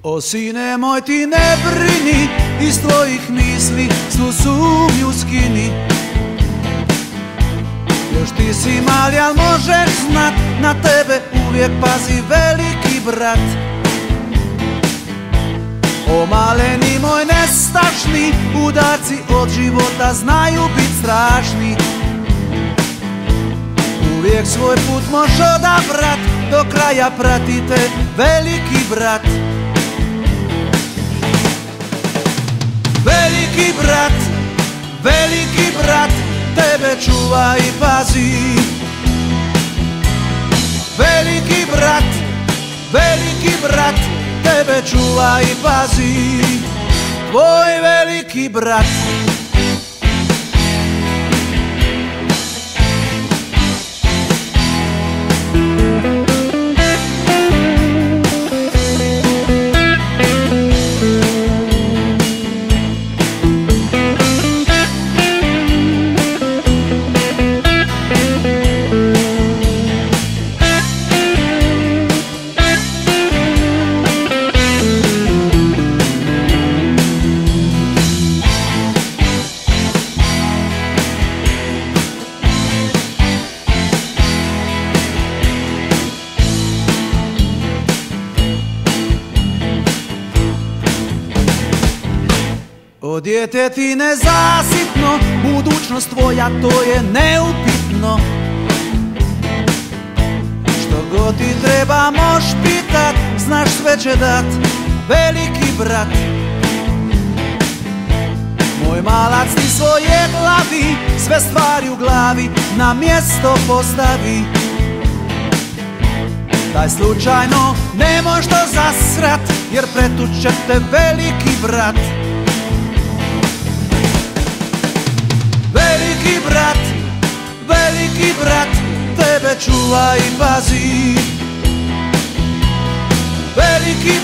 O sine moj, ti ne brini, iz tvojih misli svu sumnju skini. Još ti si mali, al možeš znat, na tebe uvijek pazi veliki brat. O maleni moj nestašni, udarci od života znaju bit strašni. Uvijek svoj put moš odabrat, do kraja pratite veliki brat. Veliki brat, tebe čuva i pazi. Veliki brat, tebe čuva i pazi. Tvoj veliki brat. O dijete ti nezasitno, budućnost tvoja to je neupitno. Što god ti treba moš pitat, znaš sve će dat veliki brat. Moj malac ti svoje glavi, sve stvari u glavi na mjesto postavi. Daj slučajno ne moš to zasrat, jer pretuće te veliki brat. Veliki brat, tebe čuva i pazi. Veliki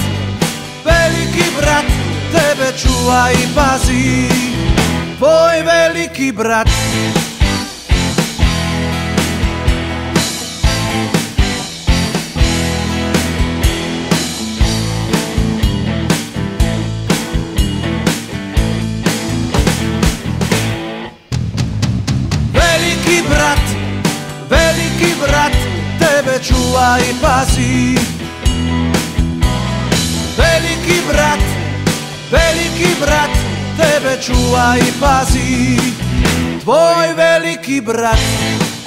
brat, tebe čuva i pazi. Tvoj veliki brat. Veliki brat, tebe čuva i pazi. Veliki brat, tebe čuva i pazi. Tvoj veliki brat.